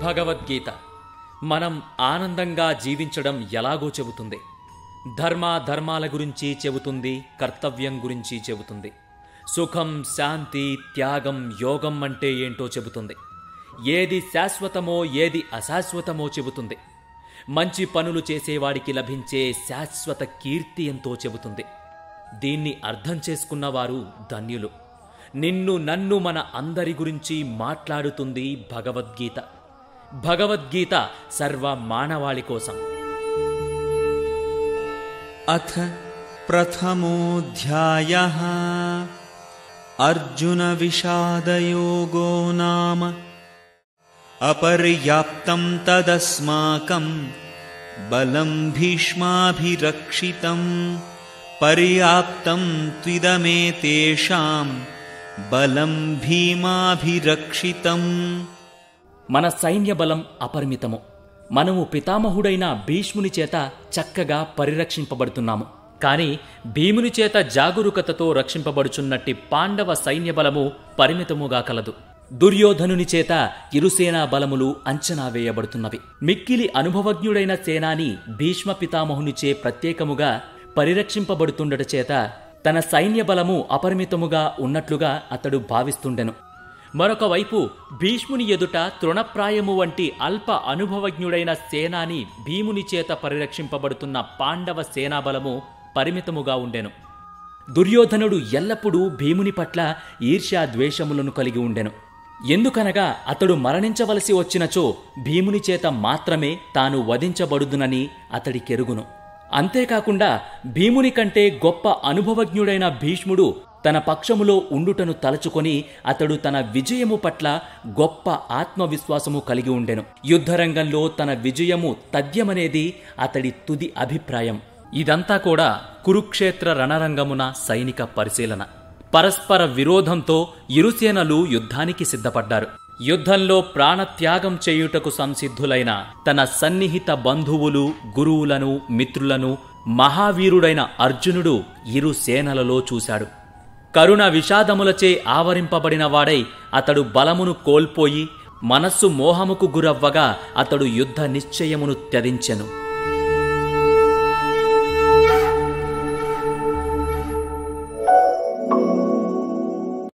భగవద్గీత మనం ఆనందంగా జీవించడం ఎలాగో చెబుతుంది. ధర్మాల గురించి చెబుతుంది, కర్తవ్యం గురించి చెబుతుంది. సుఖం, శాంతి, త్యాగం, యోగం అంటే ఏంటో చెబుతుంది. ఏది శాశ్వతమో ఏది అశాశ్వతమో చెబుతుంది. మంచి పనులు చేసేవాడికి లభించే శాశ్వత కీర్తి ఎంతో చెబుతుంది. దీన్ని అర్థం చేసుకున్నవారు ధన్యులు. నిన్ను నన్ను మన అందరి గురించి మాట్లాడుతుంది భగవద్గీత. భగవద్గీత సర్వ మానవాళి కోసం. అథ ప్రథమోऽధ్యాయః అర్జున విషాదయోగో నామ అపర్యాప్తం తదస్మాకం బలం భీష్మాభిరక్షితం పర్యాప్తం త్విదమేతేషాం బలం భీమాభిరక్షితం. మన సైన్య బలం అపరిమితము. మనము పితామహుడైన భీష్ముని చేత చక్కగా పరిరక్షింపబడుతున్నాము. కాని భీముని చేత జాగరూకతతో రక్షింపబడుచున్నట్టి పాండవ సైన్యబలము పరిమితముగా కలదు. దుర్యోధనుని చేత ఇరుసేనా బలములు అంచనా వేయబడుతున్నవి. మిక్కిలి అనుభవజ్ఞుడైన సేనాని భీష్మ పితామహునిచే ప్రత్యేకముగా పరిరక్షింపబడుతుండట చేత తన సైన్య బలము అపరిమితముగా ఉన్నట్లుగా అతడు భావిస్తుండెను. మరొక వైపు భీష్ముని ఎదుట తృణప్రాయము వంటి అల్ప అనుభవజ్ఞుడైన సేనాని భీముని చేత పరిరక్షింపబడుతున్న పాండవ సేనాబలము పరిమితముగా ఉండెను. దుర్యోధనుడు ఎల్లప్పుడూ భీముని పట్ల ఈర్ష్యా ద్వేషములను కలిగి ఉండెను. ఎందుకనగా అతడు మరణించవలసి వచ్చినచో భీముని చేత మాత్రమే తాను వధించబడుదునని అతడికెరుగును. అంతేకాకుండా భీముని కంటే గొప్ప అనుభవజ్ఞుడైన భీష్ముడు తన పక్షములో ఉండుటను తలచుకొని అతడు తన విజయము పట్ల గొప్ప ఆత్మవిశ్వాసము కలిగి ఉండెను. యుద్ధరంగంలో తన విజయము తథ్యమనేది అతడి తుది అభిప్రాయం. ఇదంతా కూడా కురుక్షేత్ర రణరంగమున సైనిక పరిశీలన. పరస్పర విరోధంతో ఇరుసేనలు యుద్ధానికి సిద్ధపడ్డారు. యుద్ధంలో ప్రాణత్యాగం చేయుటకు సంసిద్ధులైన తన సన్నిహిత బంధువులు, గురువులను, మిత్రులను మహావీరుడైన అర్జునుడు ఇరు సేనలలో చూశాడు. కరుణ విషాదములచే ఆవరింపబడిన వాడై అతడు బలమును కోల్పోయి మనస్సు మోహముకు గురవ్వగా అతడు యుద్ధ నిశ్చయమును త్యజించెను.